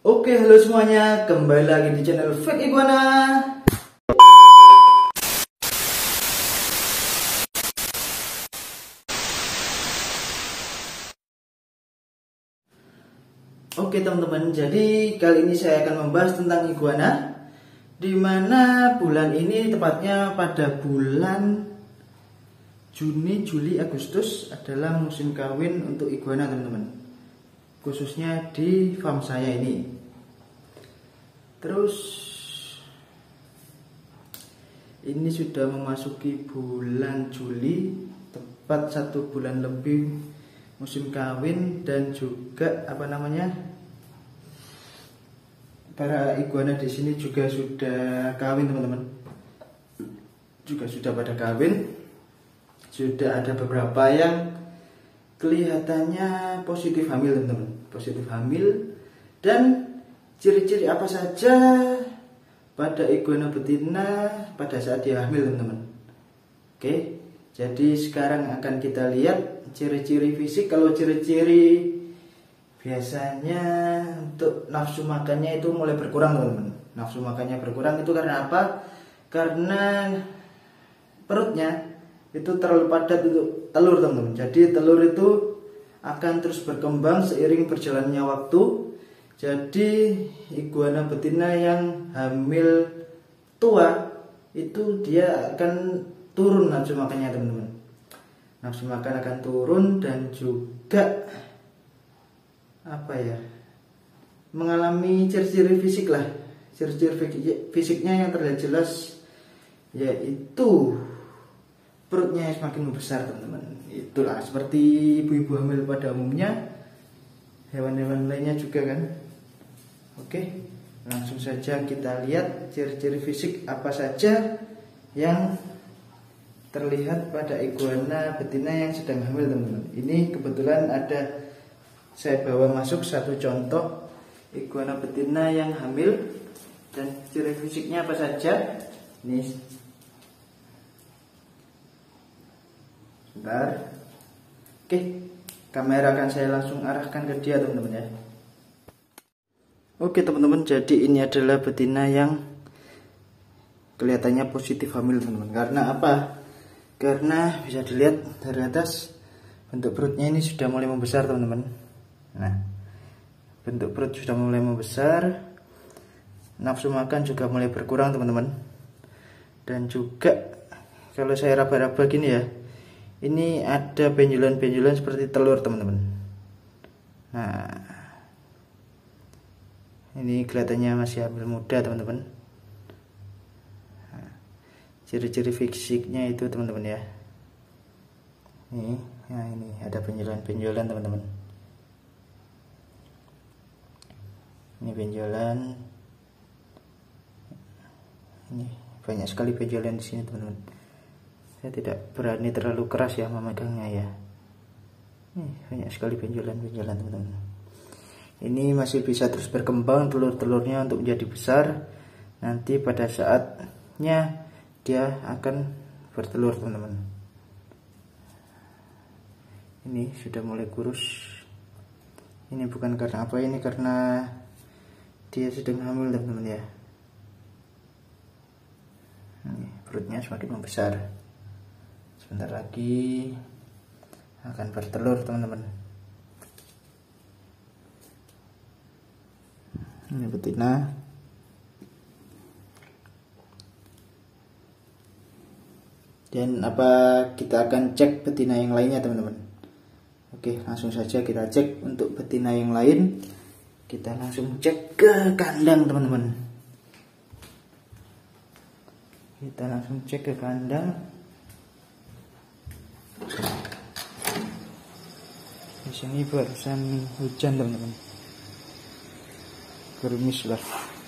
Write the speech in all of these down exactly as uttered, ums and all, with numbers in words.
Oke, halo semuanya, kembali lagi di channel Fake Iguana. Oke teman-teman, jadi kali ini saya akan membahas tentang iguana, dimana bulan ini tepatnya pada bulan Juni, Juli, Agustus adalah musim kawin untuk iguana teman-teman, khususnya di farm saya ini. Terus ini sudah memasuki bulan Juli, tepat satu bulan lebih musim kawin, dan juga apa namanya, para iguana di sini juga sudah kawin teman-teman, juga sudah pada kawin. Sudah ada beberapa yang kelihatannya positif hamil teman-teman, positif hamil. Dan ciri-ciri apa saja pada iguana betina pada saat dia hamil teman-teman. Oke, jadi sekarang akan kita lihat ciri-ciri fisik. Kalau ciri-ciri biasanya untuk nafsu makannya itu mulai berkurang teman-teman. Nafsu makannya berkurang itu karena apa? Karena perutnya itu terlalu padat untuk telur teman-teman. Jadi telur itu akan terus berkembang seiring berjalannya waktu. Jadi iguana betina yang hamil tua itu dia akan turun nafsu makannya teman-teman. Nafsu makan akan turun dan juga apa ya, mengalami ciri-ciri fisik lah. Ciri-ciri fisiknya yang terlihat jelas yaitu perutnya semakin membesar teman-teman. Itulah seperti ibu-ibu hamil pada umumnya, hewan-hewan lainnya juga kan. Oke, langsung saja kita lihat ciri-ciri fisik apa saja yang terlihat pada iguana betina yang sedang hamil teman-teman. Ini kebetulan ada, saya bawa masuk satu contoh iguana betina yang hamil, dan ciri fisiknya apa saja. Ini sebentar. Oke, kamera akan saya langsung arahkan ke dia teman-teman ya. Oke teman-teman, jadi ini adalah betina yang kelihatannya positif hamil teman-teman. Karena apa? Karena bisa dilihat dari atas, bentuk perutnya ini sudah mulai membesar teman-teman. Nah, bentuk perut sudah mulai membesar, nafsu makan juga mulai berkurang teman-teman. Dan juga kalau saya raba-raba gini ya, ini ada benjolan-benjolan seperti telur teman-teman. Nah, ini kelihatannya masih hamil muda teman-teman. Nah, ciri-ciri fisiknya itu teman-teman ya. Ini, nah ini ada benjolan-benjolan teman-teman. Ini benjolan. Ini banyak sekali benjolan di sini teman-teman. Saya tidak berani terlalu keras ya memegangnya ya. Nih, banyak sekali benjolan-benjolan teman-teman. Ini masih bisa terus berkembang telur-telurnya untuk menjadi besar. Nanti pada saatnya dia akan bertelur teman-teman. Ini sudah mulai kurus. Ini bukan karena apa, ini karena dia sedang hamil teman-teman ya. Ini perutnya semakin membesar. Sebentar lagi akan bertelur teman-teman. Ini betina. Dan apa, kita akan cek betina yang lainnya teman-teman. Oke, langsung saja kita cek untuk betina yang lain. Kita langsung cek ke kandang teman-teman. Kita langsung cek ke kandang. Di sini barusan hujan teman-teman, gerimis lah.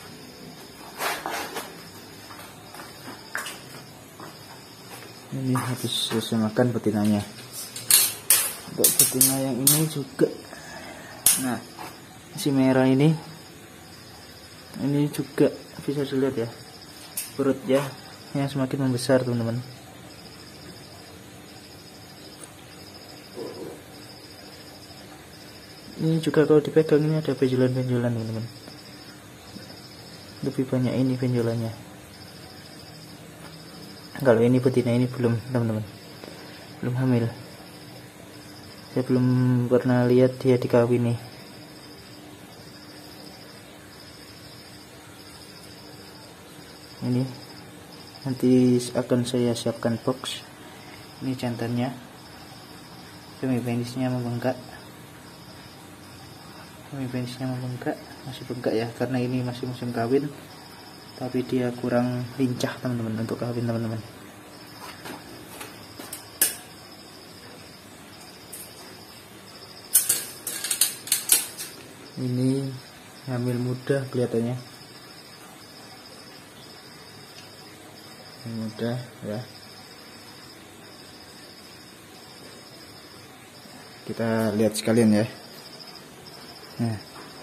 Ini habis selesai makan betinanya. Untuk betina yang ini juga, nah si merah ini, ini juga bisa dilihat ya, perutnya yang semakin membesar teman-teman. Ini juga kalau dipegang ini ada benjolan-benjolan teman-teman. lebih banyak ini benjolannya. Kalau ini betina ini belum, teman-teman, belum hamil. Saya belum pernah lihat dia dikawini. Ini nanti akan saya siapkan box. Ini jantannya, kami penisnya membengkak. Kami penisnya membengkak, masih bengkak ya, karena ini masih musim kawin. Tapi dia kurang lincah teman-teman untuk kawin teman-teman. Ini hamil muda kelihatannya. Hamil muda ya. Kita lihat sekalian ya. Nah,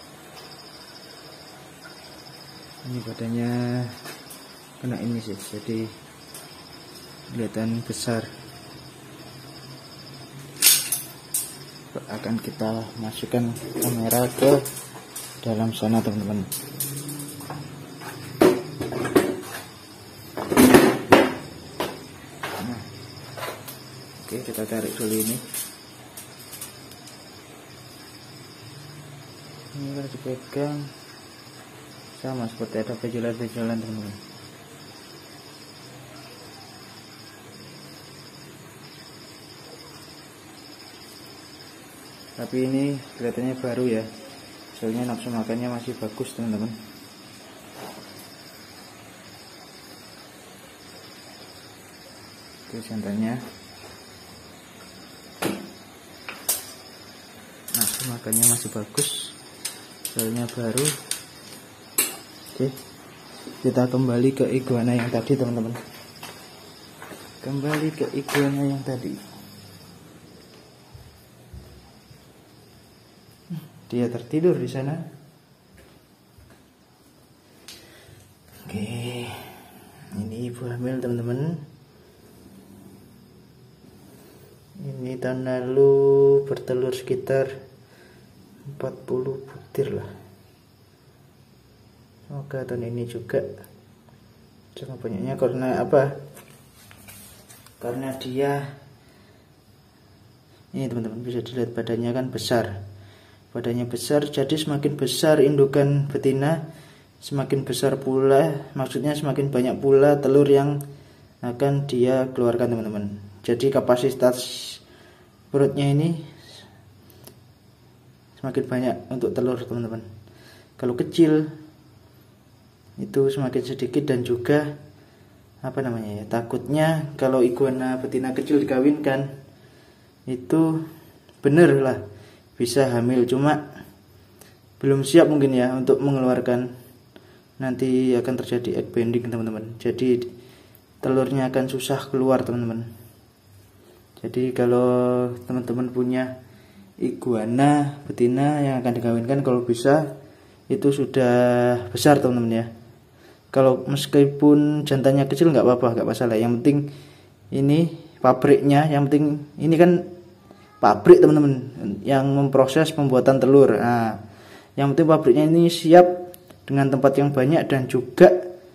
ini badannya kena ini sih, jadi kelihatan besar. Akan kita masukkan kamera ke dalam sana teman-teman. Nah, oke, kita tarik dulu ini. Ini kalau dipegang sama seperti ada benjolan-benjolan teman-teman. Tapi ini kelihatannya baru ya, soalnya nafsu makannya masih bagus teman-teman. Itu jantannya, nafsu makannya masih bagus, soalnya baru. Oke, kita kembali ke iguana yang tadi teman-teman. Kembali ke iguana yang tadi. Dia tertidur di sana. Oke, ini ibu hamil teman-teman. Ini tahun lalu bertelur sekitar empat puluh butir lah. Semoga tahun ini juga sama banyaknya. Karena apa? Karena dia ini teman-teman, bisa dilihat badannya kan besar. Badannya besar, jadi semakin besar indukan betina, semakin besar pula, maksudnya semakin banyak pula telur yang akan dia keluarkan teman-teman. Jadi kapasitas perutnya ini semakin banyak untuk telur teman-teman. Kalau kecil itu semakin sedikit, dan juga apa namanya ya, takutnya kalau iguana betina kecil dikawinkan itu bener lah bisa hamil, cuma belum siap mungkin ya untuk mengeluarkan. Nanti akan terjadi egg bending teman-teman, jadi telurnya akan susah keluar teman-teman. Jadi kalau teman-teman punya iguana betina yang akan dikawinkan, kalau bisa itu sudah besar teman-teman ya. Kalau meskipun jantannya kecil nggak apa-apa, nggak masalah. Yang penting ini pabriknya, yang penting ini kan pabrik teman-teman yang memproses pembuatan telur. Nah, yang penting pabriknya ini siap dengan tempat yang banyak, dan juga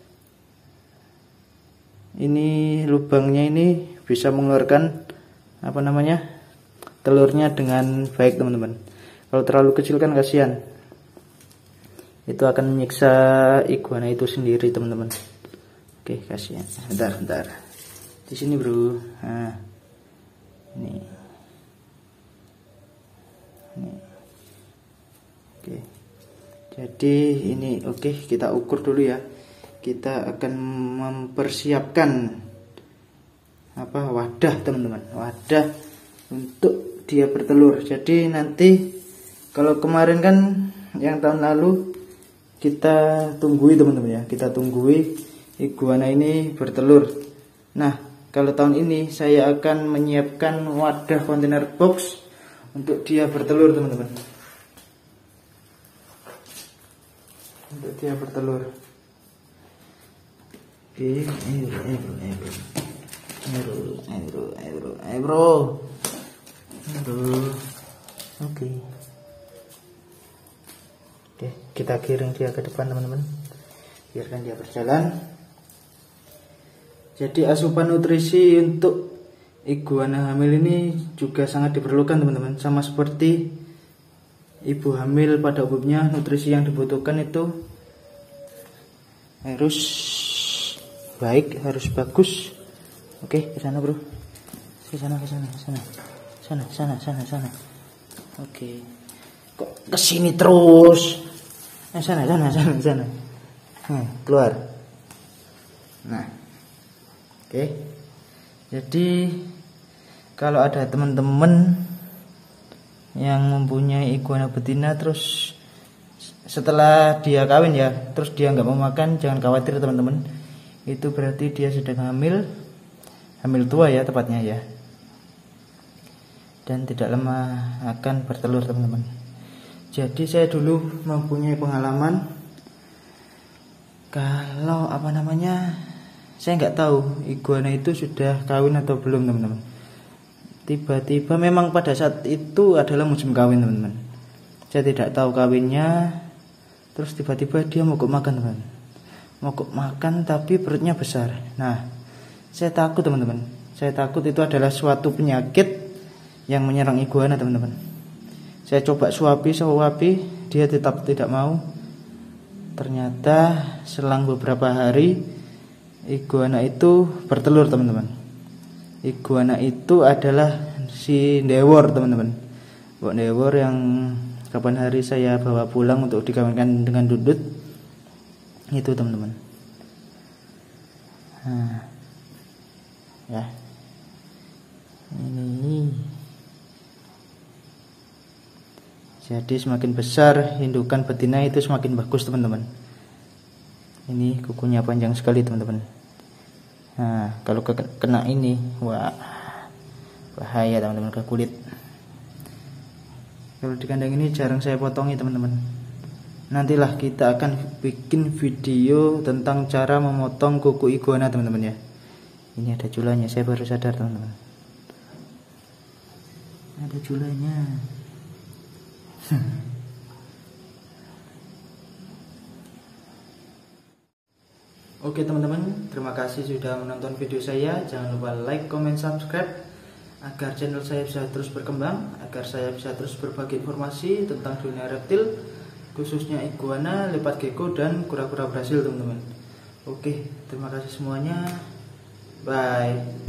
ini lubangnya ini bisa mengeluarkan apa namanya telurnya dengan baik teman-teman. Kalau terlalu kecil kan kasihan, itu akan menyiksa iguana itu sendiri teman-teman. Oke, kasihan. Bentar, bentar. Di sini bro. Nah, ini. Oke, jadi ini oke, kita ukur dulu ya. Kita akan mempersiapkan apa wadah teman-teman, wadah untuk dia bertelur. Jadi nanti kalau kemarin kan yang tahun lalu kita tunggui teman-teman ya, kita tunggui iguana ini bertelur. Nah, kalau tahun ini saya akan menyiapkan wadah kontainer box untuk dia bertelur teman-teman. Untuk dia bertelur. Oke, ayo, ayo, ayo, ayo, ayo, ayo, ayo, bro, ayo. Oke, oke, kita giring dia ke depan teman-teman. biarkan dia berjalan. Jadi asupan nutrisi untuk iguana hamil ini juga sangat diperlukan teman-teman. Sama seperti ibu hamil pada umumnya, nutrisi yang dibutuhkan itu harus baik, harus bagus. Oke, ke sana bro, ke sana, ke sana, ke sana, sana, sana, sana, sana. Oke, kok kesini terus? Eh, sana, sana, sana, sana. Nah, keluar. Nah, oke. Jadi kalau ada teman-teman yang mempunyai iguana betina terus setelah dia kawin ya, terus dia nggak mau makan, jangan khawatir teman-teman. Itu berarti dia sedang hamil, hamil tua ya tepatnya ya. Dan tidak lama akan bertelur teman-teman. Jadi saya dulu mempunyai pengalaman kalau apa namanya, saya nggak tahu iguana itu sudah kawin atau belum teman-teman. Tiba-tiba memang pada saat itu adalah musim kawin teman-teman. Saya tidak tahu kawinnya. Terus tiba-tiba dia mogok makan teman. Mogok makan tapi perutnya besar. Nah, saya takut teman-teman. Saya takut itu adalah suatu penyakit yang menyerang iguana teman-teman. Saya coba suapi, suapi, dia tetap tidak mau. Ternyata selang beberapa hari iguana itu bertelur teman-teman. Iguana itu adalah si Ndewor teman-teman. Bok Ndewor yang kapan hari saya bawa pulang untuk dikawinkan dengan Dudut. Itu teman-teman. Nah, ya. Ini. Jadi semakin besar indukan betina itu semakin bagus teman-teman. Ini kukunya panjang sekali teman-teman. Nah, kalau kena ini, wah, bahaya teman-teman ke kulit. Kalau di kandang ini jarang saya potongi teman-teman. Nantilah kita akan bikin video tentang cara memotong kuku iguana teman-teman ya. Ini ada julanya, saya baru sadar teman-teman. Ada julanya. Oke teman-teman, terima kasih sudah menonton video saya. Jangan lupa like, comment, subscribe agar channel saya bisa terus berkembang, agar saya bisa terus berbagi informasi tentang dunia reptil, khususnya iguana, leopard gecko, dan kura-kura Brasil teman-teman. Oke, terima kasih semuanya. Bye.